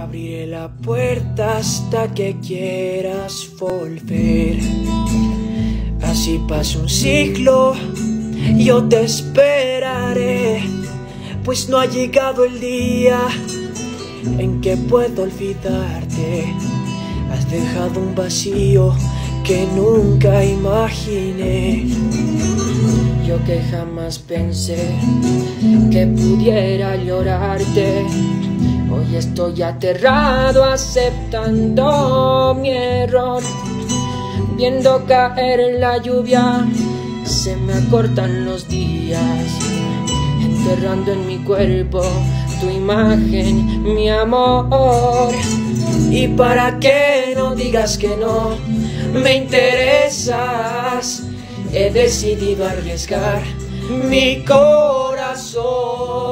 Abriré la puerta hasta que quieras volver. Así pasa un siglo, yo te esperaré, pues no ha llegado el día en que puedo olvidarte. Has dejado un vacío que nunca imaginé. Yo que jamás pensé que pudiera llorarte, hoy estoy aterrado aceptando mi error. Viendo caer la lluvia, se me acortan los días, enterrando en mi cuerpo tu imagen, mi amor. Y para que no digas que no me interesas, he decidido arriesgar mi corazón.